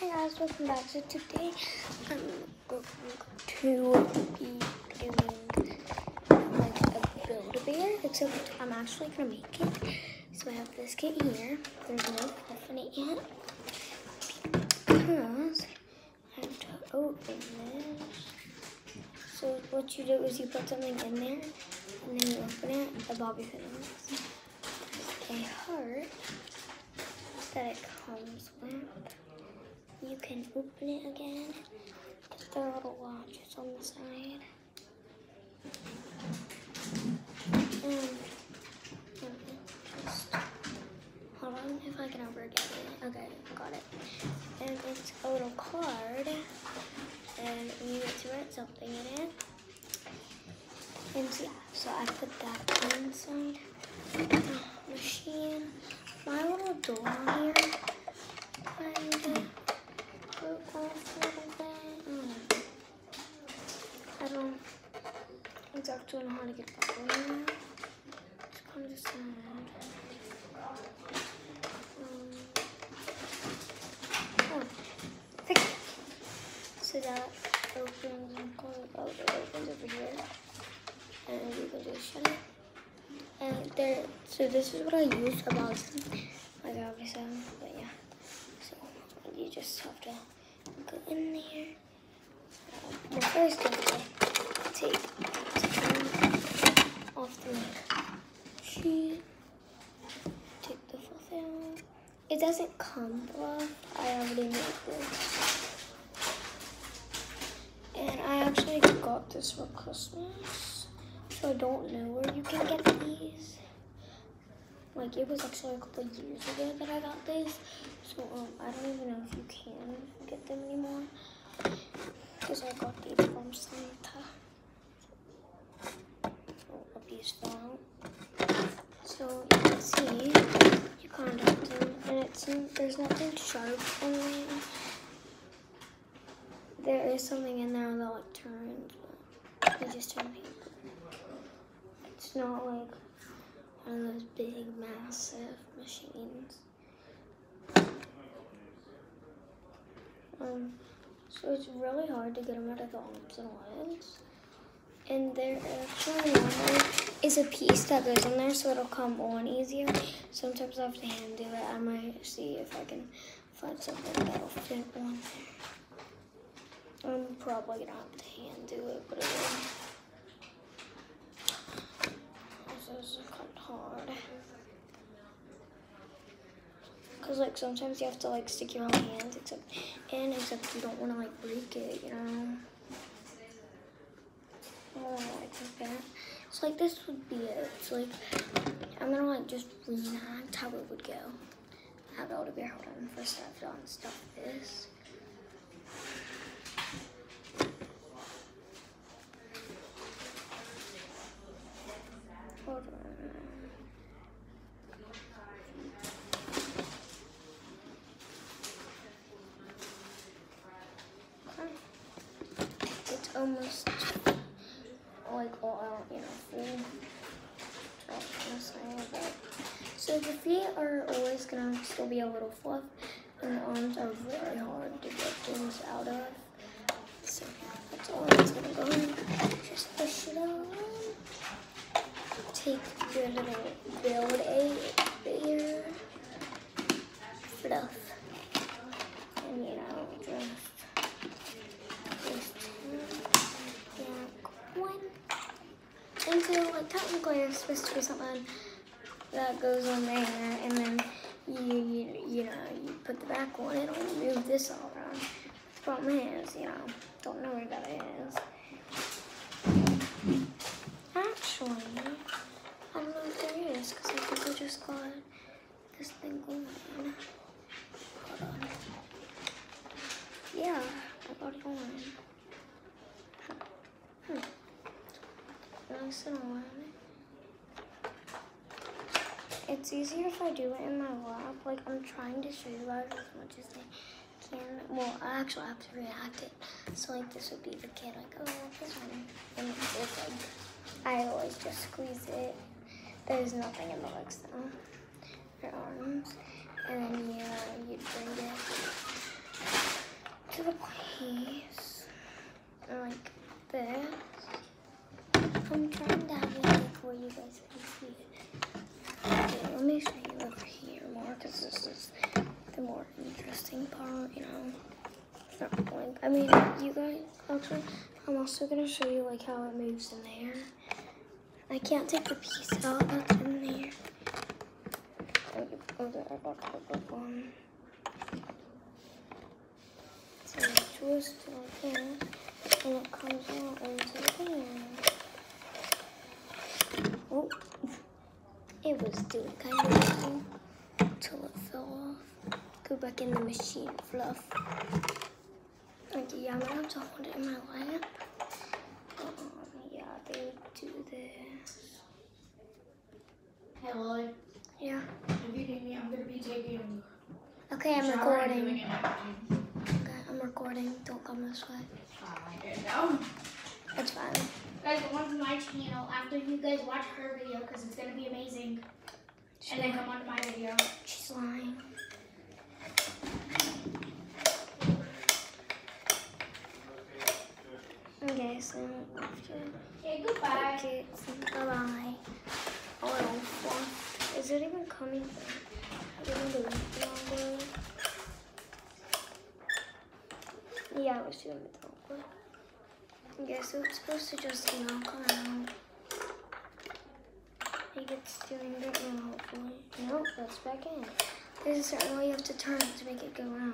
Hey guys, welcome back. So today I'm going to be doing like a Build-A-Bear, except I'm actually gonna make it. So I have this kit here. There's no stuff in it yet because I have to open this. So what you do is you put something in there and then you open it. The bobby pin is a heart that it comes with. You can open it again. There are little watches on the side. And just hold on if I can ever get it. Okay, got it. And it's a little card, and you need to write something in it. And yeah, so I put that inside the machine. My little door here kind of broke off a little bit. I don't exactly know how to get back on there. It's kind of sad. Fix it. So that opens and closes. Oh, it opens over here. And you can just shut it. And there, so this is what I use about like obviously, but yeah. So you just have to go in there. Well, first you have to take off the sheet. Take the fluff out. It doesn't come fluff. I already made this. And I actually got this for Christmas. So I don't know where you can get these. Like it was actually a couple of years ago that I got this. So I don't even know if you can get them anymore. Because I got these from Santa. A piece fell out. So you can see, you contact them, and there's nothing sharp on it. There is something in there that like turns, but it just turned paper. It's not like one of those big, massive machines. So it's really hard to get them out of the arms and legs. And there actually normally is a piece that goes in there so it'll come on easier. Sometimes I have to hand do it. I might see if I can find something that'll fit on there. I'm probably gonna have to hand do it, but it will. This is kind of hard. Cause like sometimes you have to like stick your own hands, except you don't want to like break it, you know. Like that. So like this would be it. So like I'm gonna like just reenact how it would go. How Build-A-Bear. Hold on. First I have to unstuff this. Hold on. It's almost like all out, you know, full. So the feet are always gonna still be a little fluff, and the arms are very hard to get things out of. So that's all I'm gonna go in. Just push it out. Take your little Build-A-Bear fluff, and you know, just one. And so, like, technically it's supposed to be something that goes on there, and then you know, you put the back on it, and move this all around. The problem is, you know, don't know where that is. Actually, I don't know if there is, because I think I just got this thing going. Hold on. Yeah, I got it going. Nice and warm. It's easier if I do it in my lap. Like, I'm trying to show you guys as much as I can. Well, I actually have to react it. So, like, this would be the kid, like, oh, this one. And it's like, I always just squeeze it. There's nothing in the legs, though. Your arms. And then, you bring it interesting part, you know. Not like, I mean, you guys, actually, I'm also gonna show you like how it moves in there. I can't take the piece out that's in there. Okay, I got the good one. So you twist it like that, and it comes out into the pan. Oh, it was doing kind of nothing until it fell off. Go back in the machine, fluff. Okay, yeah, I'm gonna have to hold it in my lap. Yeah, they would do this. Hey, Lily. Yeah. If you need me, I'm gonna be taking. Okay, I'm shower and recording. doing an Okay, I'm recording. Don't come this way. No. It's fine. Guys, go on to my channel after you guys watch her video because it's gonna be amazing. And then come on to my video. She's lying. Okay, so after. Okay, goodbye. Okay, bye-bye. Oh, I don't want. Is it even coming? Yeah, I was doing it awkward. Okay, so it's supposed to just, you know, come out. I think it's doing it now, hopefully. Nope, that's back in. There's a certain way you have to turn it to make it go round.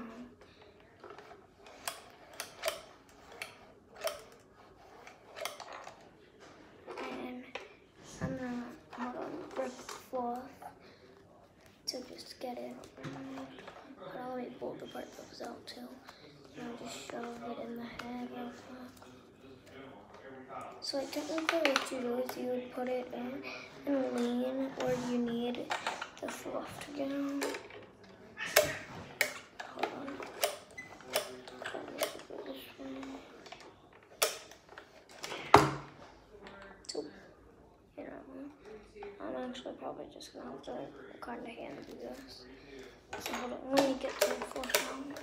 And I'm gonna, hold on, rip the cloth to just get it around. But I'll let me pull the part that was out too. And I'll just shove it in the head real quick. So like technically what you do is you would put it in and lean where you need the fluff to get on. Hold on. So, you know, I'm actually probably just gonna have to kind of hand do this. So hold on, let me get to the fluff now.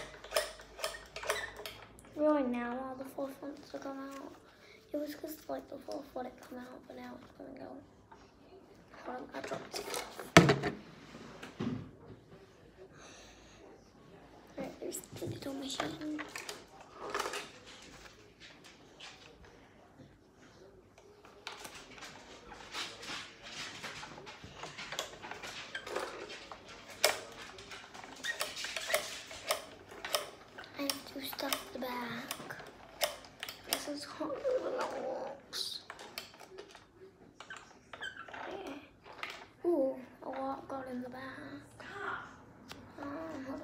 Really now all the fluff wants to come out. It was because like the fluff let it come out, but now it's gonna go. Hold on, I dropped it. Alright, there's the little machine. I have to stuff the back. This is harder than it looks. Okay. Ooh, a lot got in the back. Hold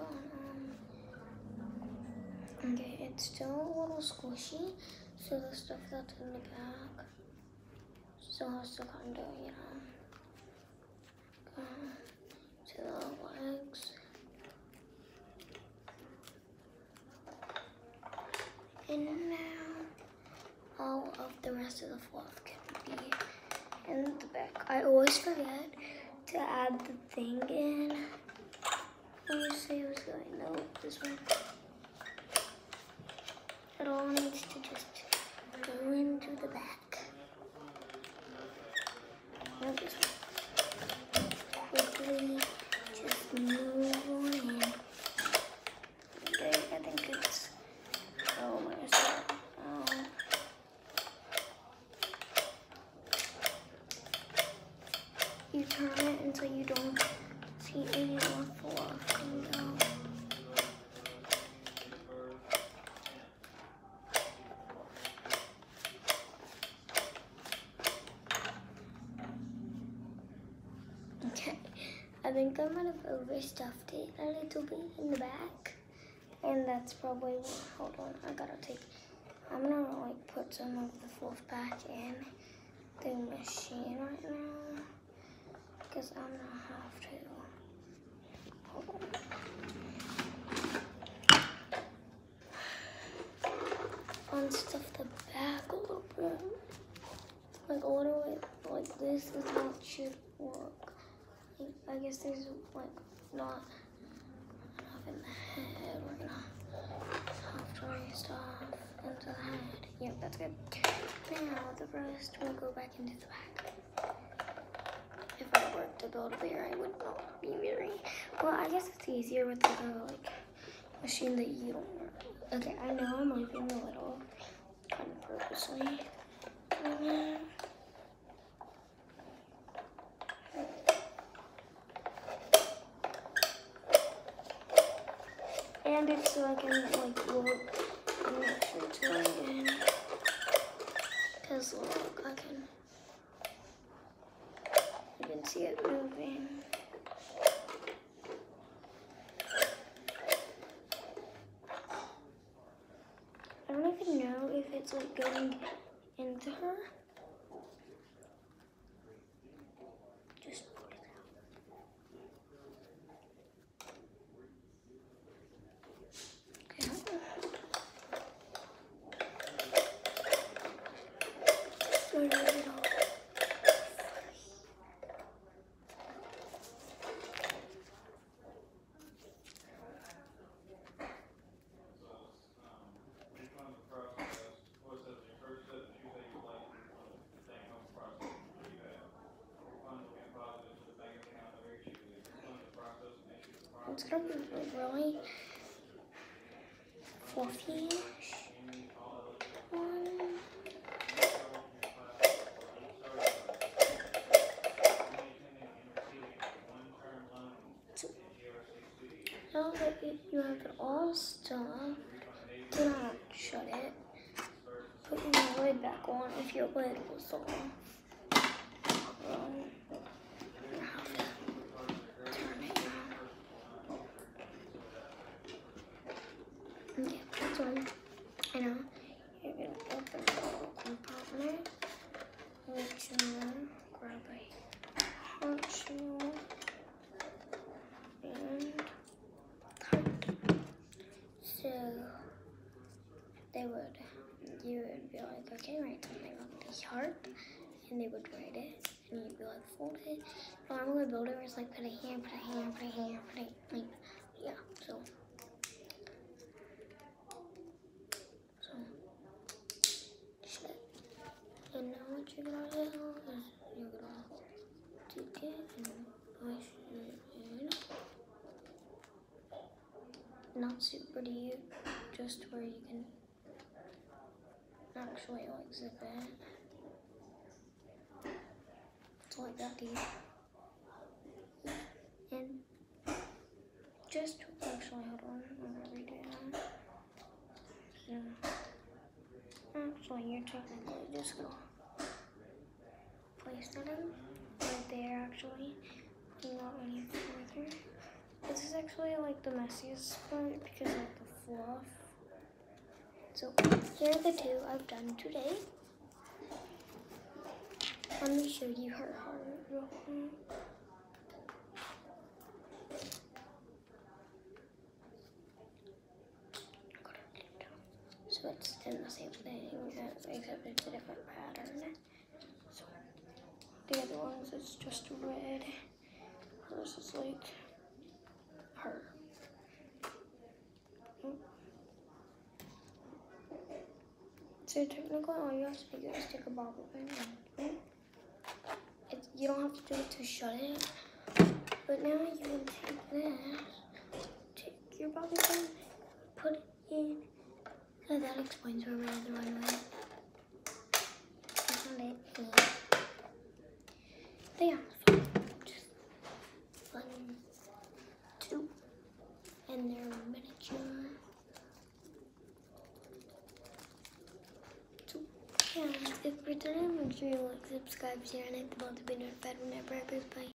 on. Okay, it's still a little squishy, so the stuff that's in the back still has to kind of, you know, go to the legs. And now all of the rest of the fluff can be in the back. I always forget to add the thing in. Let me see what's going. No, this one. It all needs to just go into the back. No, this one. Quickly, just move on in. Okay, I think it's. Oh my God. Oh. You turn it until you don't see any more fluff coming out. Okay, I think I might have overstuffed it a little bit in the back. And that's probably what, hold on, I'm gonna like put some of the fluff back in the machine right now. Because I'm gonna have to, hold on. Unstuff the back a little bit. Like all the way, like this is what should work. Like, I guess there's like not enough in the head. We're gonna have to re-stuff into the head. Yep, that's good. Now the rest will go back into the back. If I were to build a bear, I would not be very, well, I guess it's easier with the like machine that you don't work. Okay, I know I'm leaving a little, kind of purposely. And it's so I can like look and make sure it's going in. Cause look, you can see it moving. I don't even know if it's like going into her. Just put it out. Okay. Start it off. It's gonna be really fluffy-ish one. So, now that you have it all stuffed, do not shut it. Put your lid back on if your lid was off. Okay, that's one. I know. You're gonna open the little compartment. Which grab a hot shoe and cut. So you would be like, okay, write something on the heart, and they would write it, and you'd be like, fold it. No, I'm gonna build it where it's like put a hand, put a hand, put a hand, put a like, yeah. So shit. And now what you're gonna do is you're gonna take it and push it in. Not super deep, just where you can actually like zip it. It's like that deep. And just actually, hold on, I'm gonna redo that. So, actually, you're technically just gonna place that in right there, actually. Not any further. This is actually like the messiest part because of the fluff. So here are the two I've done today. Let me show you her heart real quick. So it's in the same thing, except it's a different pattern. So the other ones, it's just red. This is like her. So technically, all you have to do is take a bobble pin. You don't have to do it to shut it. But now you can take this, take your bobble pin, put it in. So that explains where we're on the runway. That's not it. But yeah, so just 1, 2, and they're miniature. 2. Yeah, if you're done, make sure you like, subscribe, share, and hit the bell to be notified whenever I post. Bye.